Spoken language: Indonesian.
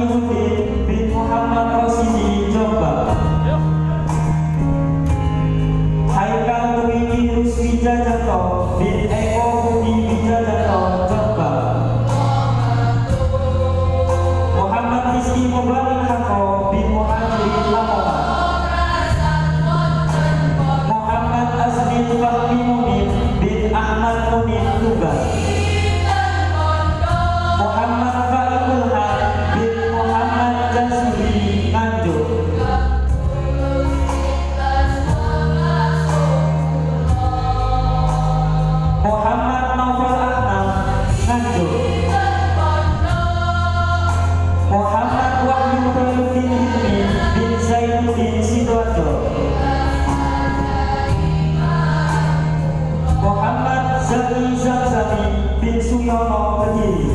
Solihudin bin Muhammad Rosidi Jombang. Haikal Dwi Ruswijajanto bin Eko Budi Wijajanto Jombang. Muhammad Rizki Mubarak Hako bin Muhajirin Lamongan. Muhammad Azmin Fahmi Mumin bin Ahmad Mumin Tugas. Muhammad Faikul Haq bin Muhammad Jasuri Nganjuk. Muhammad Naufal Ahmad Nganjuk. Muhammad Wahyu Khairuddin Hidmi bin Zainuddin Sidoarjo. Muhammad Zaki Zamzami bin Suyono Kediri.